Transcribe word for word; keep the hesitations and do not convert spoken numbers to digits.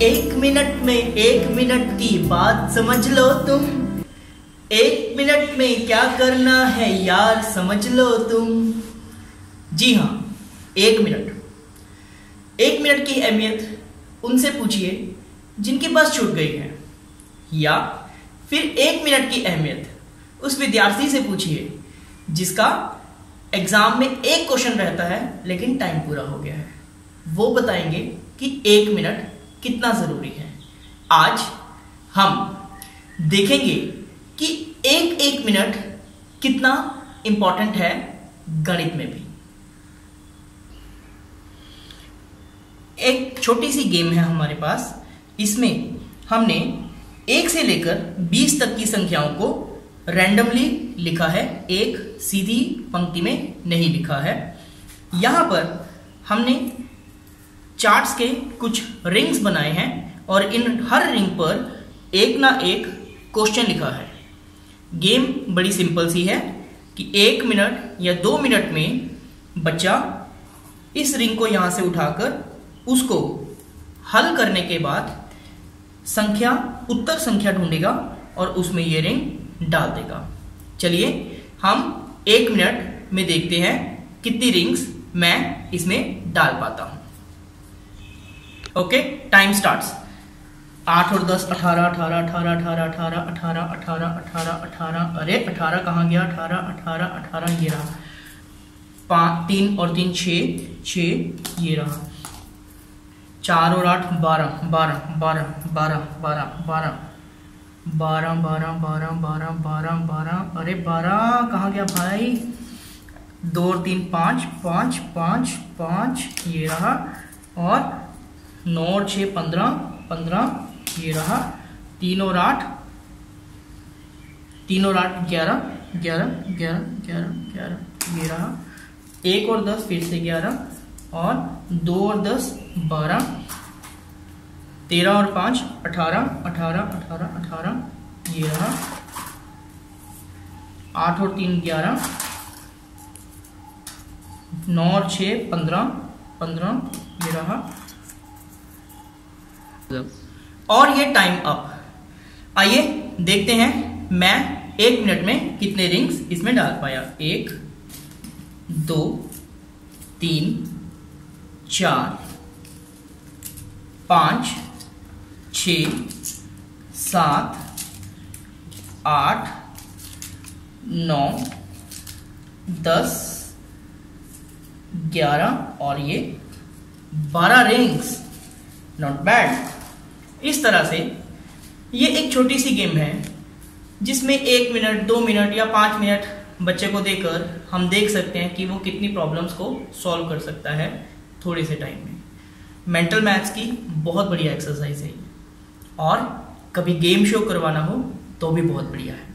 एक मिनट में एक मिनट की बात समझ लो तुम। एक मिनट में क्या करना है यार समझ लो तुम। जी हाँ, एक मिनट। एक मिनट की अहमियत उनसे पूछिए जिनकी बस छूट गई है, या फिर एक मिनट की अहमियत उस विद्यार्थी से पूछिए जिसका एग्जाम में एक क्वेश्चन रहता है लेकिन टाइम पूरा हो गया है। वो बताएंगे कि एक मिनट कितना जरूरी है। आज हम देखेंगे कि एक एक मिनट कितना इंपॉर्टेंट है गणित में भी। एक छोटी सी गेम है हमारे पास। इसमें हमने एक से लेकर बीस तक की संख्याओं को रैंडमली लिखा है, एक सीधी पंक्ति में नहीं लिखा है। यहां पर हमने चार्ट्स के कुछ रिंग्स बनाए हैं और इन हर रिंग पर एक ना एक क्वेश्चन लिखा है। गेम बड़ी सिंपल सी है कि एक मिनट या दो मिनट में बच्चा इस रिंग को यहां से उठाकर उसको हल करने के बाद संख्या उत्तर संख्या ढूंढेगा और उसमें ये रिंग डाल देगा। चलिए हम एक मिनट में देखते हैं कितनी रिंग्स मैं इसमें डाल पाता हूं। Okay, time starts. आठ और दस अठारह, अठारह अठारह अठारह अठारह अठारह अठारह अठारह अठारह अरे अठारह कहाँ गया? अठारह अठारह अठारह ये रहा। पाँच, तीन और तीन छः, छः ये रहा। चार और आठ बारह, बारह बारह बारह बारह बारह बारह बारह बारह बारह बारह बारह अरे बारह कहाँ गया भाई? दो और तीन पाँच, पाँच पाँच पाँच ये रहा। और नौ और छः पंद्रह, पंद्रह ये रहा। तीन और आठ, तीन और आठ ग्यारह, ग्यारह ग्यारह ग्यारह ग्यारह ये रहा। एक और दस फिर से ग्यारह, और दो और दस बारह। तेरह और पाँच अठारह, अठारह अठारह अठारह ये रहा। आठ और तीन ग्यारह, नौ और छः पंद्रह, पंद्रह ये रहा। और ये टाइम अप। आइए देखते हैं मैं एक मिनट में कितने रिंग्स इसमें डाल पाया। एक, दो, तीन, चार, पाँच, छ, सात, आठ, नौ, दस, ग्यारह और ये बारह रिंग्स। Not bad. इस तरह से ये एक छोटी सी गेम है जिसमें एक मिनट, दो मिनट या पाँच मिनट बच्चे को देकर हम देख सकते हैं कि वो कितनी प्रॉब्लम्स को सॉल्व कर सकता है थोड़े से टाइम में। मेंटल मैथ्स की बहुत बढ़िया एक्सरसाइज है और कभी गेम शो करवाना हो तो भी बहुत बढ़िया है।